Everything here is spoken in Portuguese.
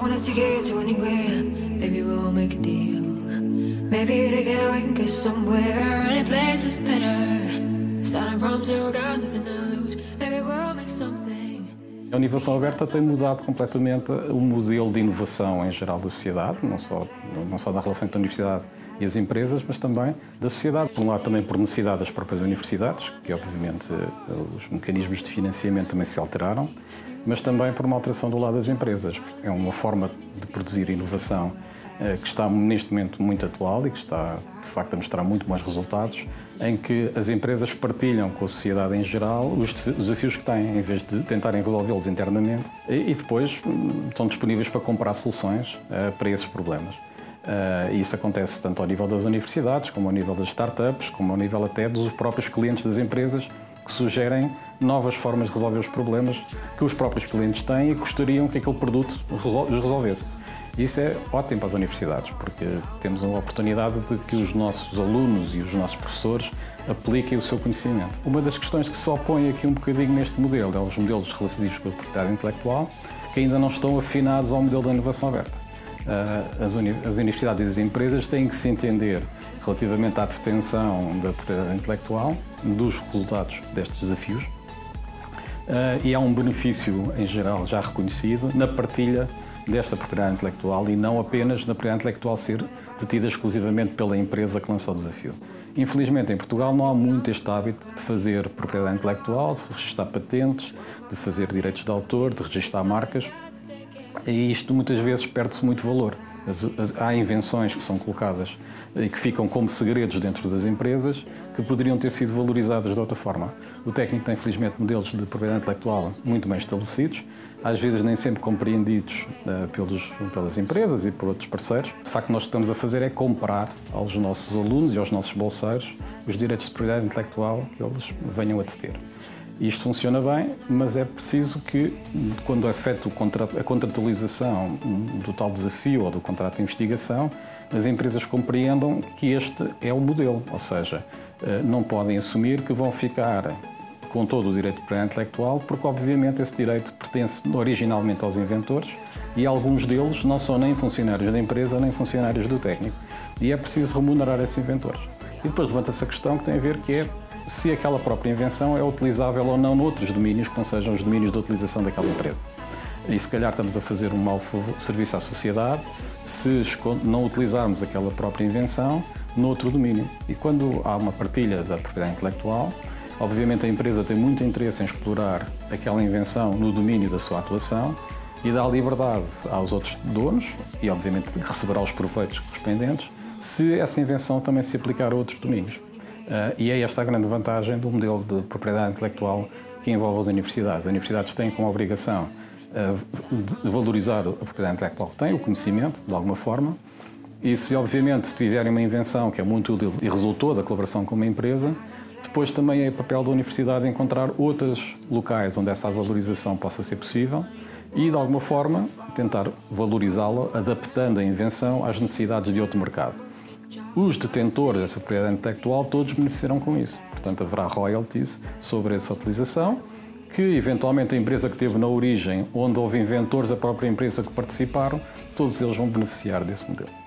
wanna take it to anywhere. Maybe we'll make a deal. Maybe together we can get somewhere. Any place is better. Starting from zero, got nothing to lose. Maybe we'll make something. A inovação aberta tem mudado completamente o modelo de inovação em geral da sociedade, não só da relação entre a universidade e as empresas, mas também da sociedade. Por um lado, também por necessidade das próprias universidades, que obviamente os mecanismos de financiamento também se alteraram, mas também por uma alteração do lado das empresas. É uma forma de produzir inovação que está neste momento muito atual e que está, de facto, a mostrar muito bons resultados, em que as empresas partilham com a sociedade em geral os desafios que têm, em vez de tentarem resolvê-los internamente, e depois estão disponíveis para comprar soluções para esses problemas. E isso acontece tanto ao nível das universidades, como ao nível das startups, como ao nível até dos próprios clientes das empresas, que sugerem novas formas de resolver os problemas que os próprios clientes têm e gostariam que aquele produto os resolvesse. E isso é ótimo para as universidades, porque temos a oportunidade de que os nossos alunos e os nossos professores apliquem o seu conhecimento. Uma das questões que se opõe aqui um bocadinho neste modelo é os modelos relacionados com a propriedade intelectual, que ainda não estão afinados ao modelo da inovação aberta. As universidades e as empresas têm que se entender relativamente à detenção da propriedade intelectual, dos resultados destes desafios, e há um benefício, em geral, já reconhecido na partilha desta propriedade intelectual e não apenas na propriedade intelectual ser detida exclusivamente pela empresa que lança o desafio. Infelizmente, em Portugal não há muito este hábito de fazer propriedade intelectual, de registrar patentes, de fazer direitos de autor, de registrar marcas, e isto muitas vezes perde-se muito valor. Há invenções que são colocadas e que ficam como segredos dentro das empresas que poderiam ter sido valorizadas de outra forma. O técnico tem, felizmente, modelos de propriedade intelectual muito bem estabelecidos, às vezes nem sempre compreendidos pelas empresas e por outros parceiros. De facto, nós o que estamos a fazer é comprar aos nossos alunos e aos nossos bolseiros os direitos de propriedade intelectual que eles venham a ter. Isto funciona bem, mas é preciso que, quando é feita a contratualização do tal desafio ou do contrato de investigação, as empresas compreendam que este é o modelo, ou seja, não podem assumir que vão ficar com todo o direito de propriedade intelectual, porque obviamente esse direito pertence originalmente aos inventores e alguns deles não são nem funcionários da empresa nem funcionários do técnico. E é preciso remunerar esses inventores. E depois levanta-se a questão que tem a ver que é se aquela própria invenção é utilizável ou não noutros domínios que não sejam os domínios de utilização daquela empresa. E se calhar estamos a fazer um mau serviço à sociedade se não utilizarmos aquela própria invenção noutro domínio. E quando há uma partilha da propriedade intelectual, obviamente a empresa tem muito interesse em explorar aquela invenção no domínio da sua atuação e dá liberdade aos outros donos e obviamente receberá os proveitos correspondentes se essa invenção também se aplicar a outros domínios. E é esta a grande vantagem do modelo de propriedade intelectual que envolve as universidades. As universidades têm como obrigação de valorizar a propriedade intelectual que têm, o conhecimento, de alguma forma, e se obviamente tiverem uma invenção que é muito útil e resultou da colaboração com uma empresa, depois também é papel da universidade encontrar outros locais onde essa valorização possa ser possível e, de alguma forma, tentar valorizá-la adaptando a invenção às necessidades de outro mercado. Os detentores dessa propriedade intelectual todos beneficiarão com isso. Portanto, haverá royalties sobre essa utilização que, eventualmente, a empresa que teve na origem, onde houve inventores da própria empresa que participaram, todos eles vão beneficiar desse modelo.